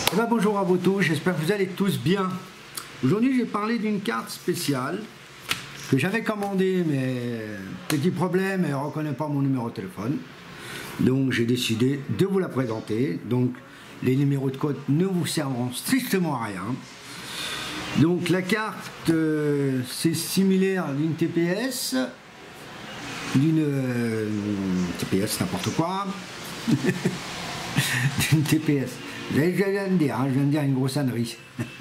Eh ben, bonjour à vous tous, j'espère que vous allez tous bien. Aujourd'hui, je vais parler d'une carte spéciale que j'avais commandée, mais petit problème, elle ne reconnaît pas mon numéro de téléphone. Donc, j'ai décidé de vous la présenter. Donc, les numéros de code ne vous serviront strictement à rien. Donc, la carte, c'est similaire d'une TPS, TPS, n'importe quoi, d'une TPS. Je viens de dire une grosse ânerie.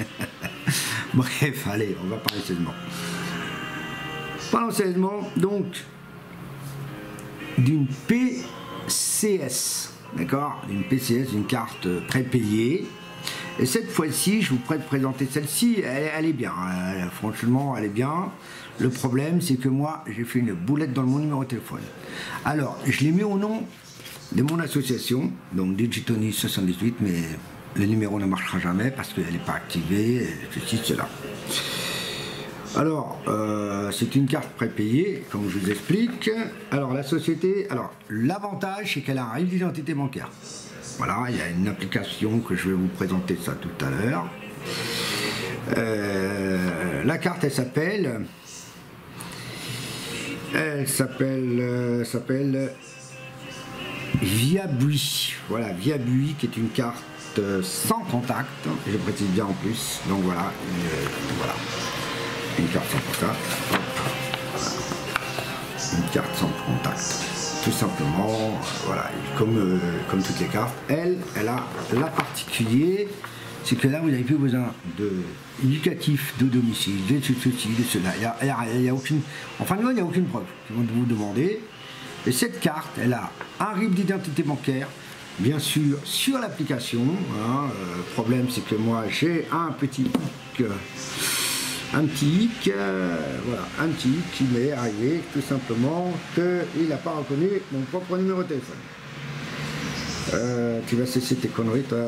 Bref, allez, on va parler sérieusement. Parlons sérieusement, donc, d'une PCS, d'accord? Une PCS, une carte prépayée. Et cette fois-ci, je vous présenter celle-ci, elle est bien, franchement, elle est bien. Le problème, c'est que moi, j'ai fait une boulette dans mon numéro de téléphone. Alors, je l'ai mis au nom de mon association, donc Digitoni 78, mais le numéro ne marchera jamais parce qu'elle n'est pas activée, ceci, cela. Alors, c'est une carte prépayée, comme je vous explique. Alors, la société, alors, l'avantage, c'est qu'elle a un RIB d'identité bancaire. Voilà, il y a une application que je vais vous présenter ça tout à l'heure. La carte, elle s'appelle Viabui. Voilà, Viabui, qui est une carte sans contact, je précise bien en plus. Donc voilà, voilà, une carte sans contact. Une carte sans contact. Tout simplement, voilà, comme toutes les cartes, elle a la particulier, c'est que là vous n'avez plus besoin de éducatif, de domicile, de ceci, de cela. Il y a aucune, enfin il n'y a aucune preuve qu'ils vont vous demander. Et cette carte, elle a un RIB d'identité bancaire, bien sûr sur l'application. Hein, le problème c'est que moi j'ai un petit hic. Voilà, un petit hic qui m'est arrivé tout simplement qu'il n'a pas reconnu mon propre numéro de téléphone. Tu vas cesser tes conneries, toi.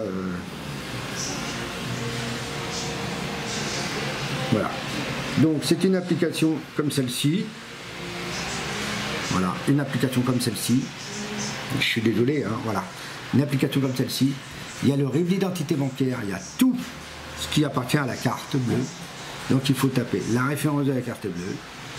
Voilà. Donc c'est une application comme celle-ci. Voilà, une application comme celle-ci. Je suis désolé, hein, voilà. Une application comme celle-ci. Il y a le RIB d'identité bancaire, il y a tout ce qui appartient à la carte bleue. Donc il faut taper la référence de la carte bleue,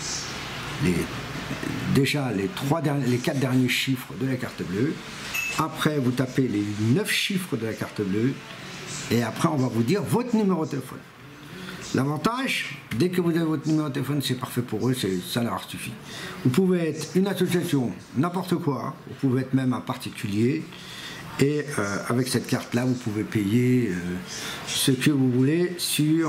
déjà les 4 derniers chiffres de la carte bleue. Après vous tapez les 9 chiffres de la carte bleue et après on va vous dire votre numéro de téléphone. L'avantage, dès que vous avez votre numéro de téléphone, c'est parfait pour eux, ça leur suffit. Vous pouvez être une association, n'importe quoi, vous pouvez être même un particulier. Et avec cette carte-là, vous pouvez payer ce que vous voulez sur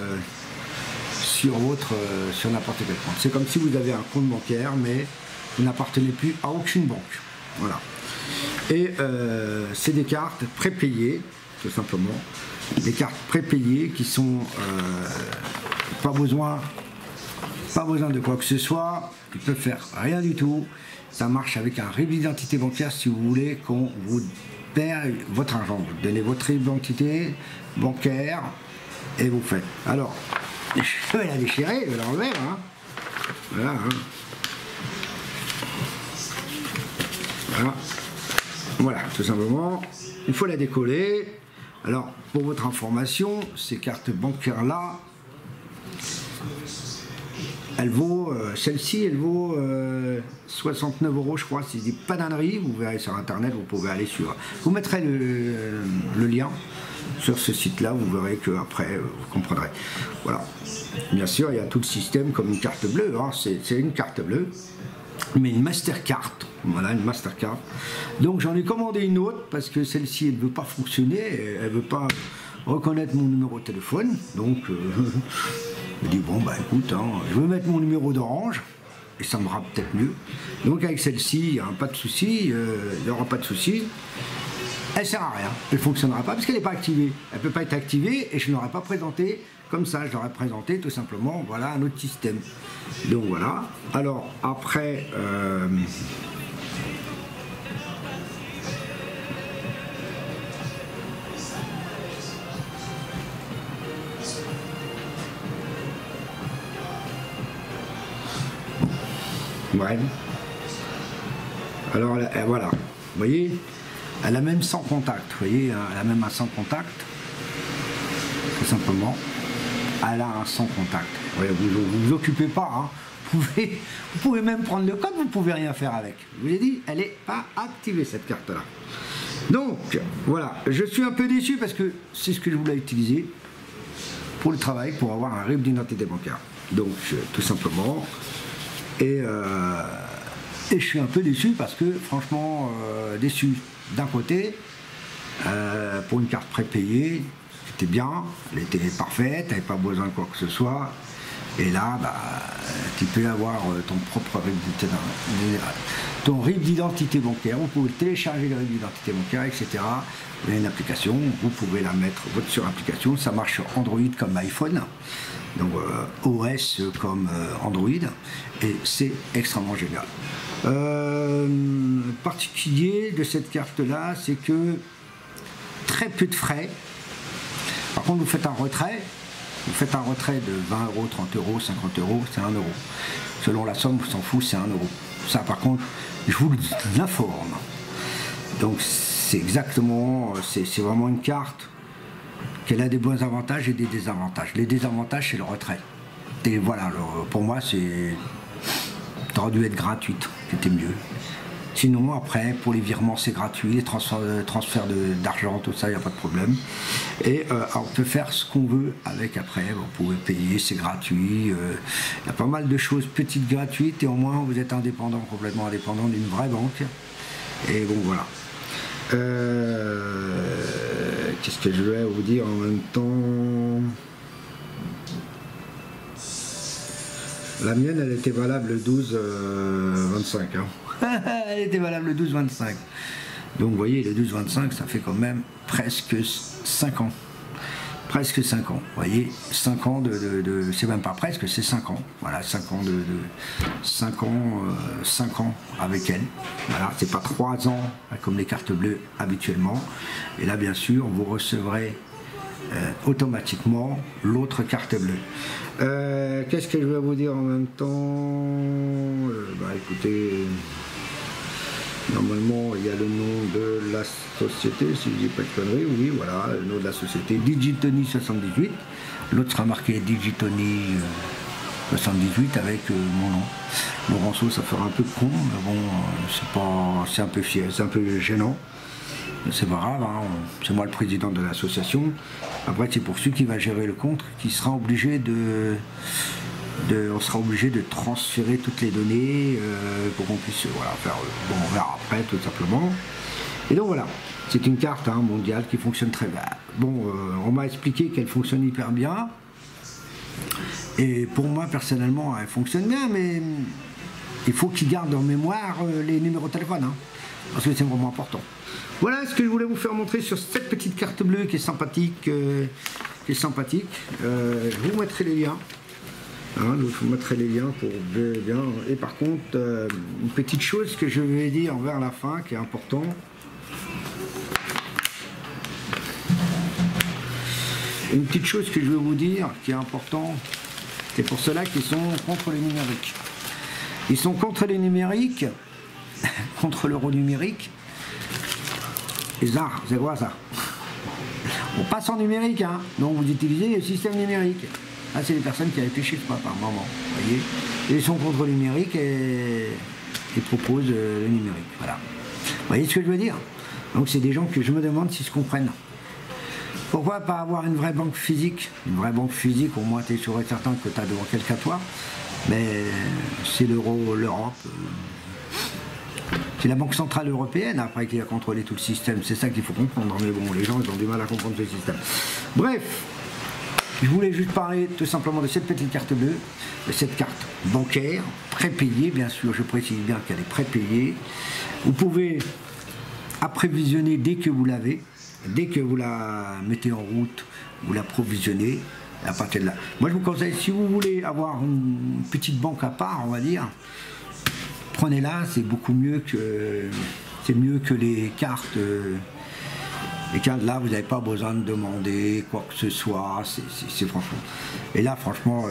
n'importe quel compte. C'est comme si vous avez un compte bancaire, mais vous n'appartenez plus à aucune banque. Voilà. Et c'est des cartes prépayées, tout simplement. Des cartes prépayées qui sont pas besoin de quoi que ce soit, qui peuvent faire rien du tout. Ça marche avec un RIB d'identité bancaire si vous voulez qu'on vous perd votre argent. Vous donnez votre RIB d'identité bancaire et vous faites. Alors, je vais la déchirer, je vais la remettre. Hein. Voilà. Hein. Voilà. Voilà, tout simplement. Il faut la décoller. Alors, pour votre information, ces cartes bancaires-là, elle vaut, celle-ci, elle vaut 69 €, je crois, si je dis pas d'ânerie. Vous verrez sur internet, vous pouvez aller sur. Vous mettrez le lien sur ce site-là, vous verrez que après vous comprendrez. Voilà. Bien sûr, il y a tout le système comme une carte bleue. Hein. C'est une carte bleue, mais une Mastercard. Voilà, une Mastercard. Donc j'en ai commandé une autre parce que celle-ci, elle ne veut pas fonctionner, elle ne veut pas reconnaître mon numéro de téléphone. Donc je dis bon bah écoute, hein, je vais mettre mon numéro d'Orange et ça me rappelle peut-être mieux. Donc avec celle-ci, il n'y aura pas de souci, il n'y aura pas de souci. Elle ne sert à rien, elle ne fonctionnera pas parce qu'elle n'est pas activée. Elle ne peut pas être activée et je ne l'aurais pas présenté comme ça, je l'aurais présenté tout simplement, voilà un autre système. Donc voilà, alors après, ouais. Alors voilà, vous voyez, elle a même sans contact, vous voyez, elle a même un sans contact. tout simplement. Elle a un sans contact. Ouais, vous occupez pas, hein. Vous pouvez même prendre le code, vous pouvez rien faire avec. Je vous ai dit, elle n'est pas activée cette carte-là. Donc, voilà, je suis un peu déçu parce que c'est ce que je voulais utiliser pour le travail, pour avoir un RIB d'identité bancaire. Donc, tout simplement. Et je suis un peu déçu parce que, franchement, déçu d'un côté, pour une carte prépayée, c'était bien, elle était parfaite, elle n'avait pas besoin de quoi que ce soit. Et là, bah, tu peux avoir ton propre RIB d'identité bancaire. Vous pouvez télécharger le RIB d'identité bancaire, etc. Vous avez une application, vous pouvez la mettre sur application. Ça marche sur Android comme iPhone, donc OS comme Android, et c'est extrêmement génial. Particulier de cette carte-là, c'est que très peu de frais. Par contre, vous faites un retrait. Vous faites un retrait de 20 euros, 30 euros, 50 euros, c'est 1 euro. Selon la somme, on s'en fout, c'est 1 euro. Ça, par contre, je vous l'informe. Donc, c'est exactement, c'est vraiment une carte qu'elle a des bons avantages et des désavantages. Les désavantages, c'est le retrait. Et voilà, alors, pour moi, ça aurait dû être gratuite, c'était mieux. Sinon, après, pour les virements, c'est gratuit, les transferts d'argent, tout ça, il n'y a pas de problème. Et on peut faire ce qu'on veut avec après. Vous pouvez payer, c'est gratuit. Il y a pas mal de choses petites gratuites et au moins vous êtes indépendant, complètement indépendant d'une vraie banque. Et bon, voilà. Qu'est-ce que je vais vous dire en même temps? La mienne, elle était valable le 12-25. Hein. Elle était valable le 12-25. Donc vous voyez, le 12-25, ça fait quand même presque 5 ans. Presque 5 ans. Vous voyez, 5 ans c'est même pas presque, c'est 5 ans. Voilà, 5 ans 5 ans avec elle. Voilà, c'est pas 3 ans comme les cartes bleues habituellement. Et là, bien sûr, vous recevrez automatiquement l'autre carte bleue. Qu'est-ce que je vais vous dire en même temps? Bah écoutez, normalement il y a le nom de la société, si je dis pas de conneries, oui voilà, le nom de la société, Digitony 78, l'autre sera marqué Digitony 78 avec mon nom. Laurenceau, ça fera un peu con, mais bon, c'est un peu fier, c'est un peu gênant. C'est pas grave, hein, c'est moi le président de l'association. Après, c'est pour celui qui va gérer le compte, qui sera obligé on sera obligé de transférer toutes les données pour qu'on puisse voilà, faire. Bon, on verra après, tout simplement. Et donc voilà, c'est une carte mondiale qui fonctionne très bien. Bon, on m'a expliqué qu'elle fonctionne hyper bien. Et pour moi, personnellement, elle fonctionne bien, mais il faut qu'il garde en mémoire les numéros de téléphone, hein, parce que c'est vraiment important. Voilà ce que je voulais vous faire montrer sur cette petite carte bleue qui est sympathique. Je vous mettrai les liens. Hein, je vous mettrai les liens pour bien. Et par contre, une petite chose que je vais dire vers la fin qui est important. Une petite chose que je vais vous dire qui est important, c'est pour ceux-là qui sont contre le numérique. Ils sont contre les numériques, contre l'euro numérique. Et ça, c'est quoi ça? On passe en numérique, hein. Donc vous utilisez le système numérique. Là, c'est les personnes qui réfléchissent pas par moment, vous voyez. Ils sont contre le numérique et ils proposent le numérique, voilà. Vous voyez ce que je veux dire? Donc c'est des gens que je me demande s'ils se comprennent. Pourquoi pas avoir une vraie banque physique? Une vraie banque physique, au moins tu es sûr et certain que tu as devant quelqu'un toi. Mais c'est l'euro, l'Europe. C'est la Banque Centrale Européenne après qui a contrôlé tout le système, c'est ça qu'il faut comprendre, mais bon, les gens ils ont du mal à comprendre ce système. Bref, je voulais juste parler tout simplement de cette petite carte bleue, de cette carte bancaire, prépayée, bien sûr, je précise bien qu'elle est prépayée. Vous pouvez apprévisionner dès que vous l'avez, dès que vous la mettez en route, vous l'approvisionnez, à partir de là. Moi je vous conseille, si vous voulez avoir une petite banque à part, on va dire, prenez-la, c'est beaucoup mieux que les cartes. Les cartes là, vous n'avez pas besoin de demander quoi que ce soit. C'est franchement. Et là, franchement,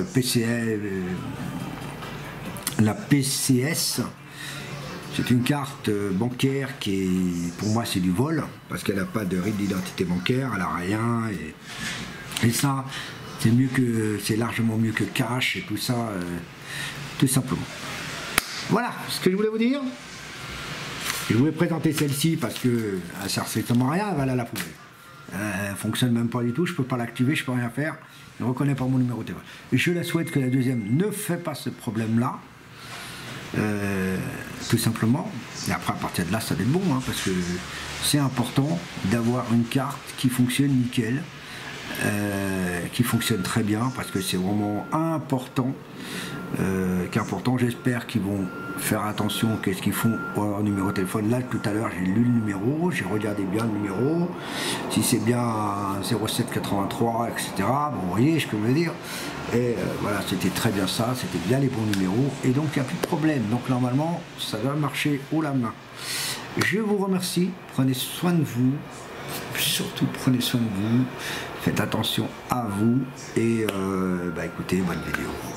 la PCS, c'est une carte bancaire qui est, pour moi, c'est du vol parce qu'elle n'a pas de RIB d'identité bancaire, elle n'a rien. Et ça, c'est largement mieux que cash et tout ça, tout simplement. Voilà ce que je voulais vous dire. Je voulais présenter celle-ci parce que elle sert strictement à rien, elle va aller à la poubelle. Elle fonctionne même pas du tout, je peux pas l'activer, je peux rien faire. Elle ne reconnaît pas mon numéro de téléphone. Et je la souhaite que la deuxième ne fait pas ce problème-là. Tout simplement. Et après, à partir de là, ça va être bon, hein, parce que c'est important d'avoir une carte qui fonctionne nickel, qui fonctionne très bien, parce que c'est vraiment important. J'espère qu'ils vont faire attention qu'est-ce qu'ils font au numéro de téléphone. Là, tout à l'heure, j'ai lu le numéro, j'ai regardé bien le numéro, si c'est bien 0783, etc. Bon, vous voyez ce que je veux dire. Et voilà, c'était très bien ça, c'était bien les bons numéros, et donc il n'y a plus de problème. Donc normalement, ça va marcher haut la main. Je vous remercie, prenez soin de vous, surtout prenez soin de vous, faites attention à vous, et écoutez, bonne vidéo.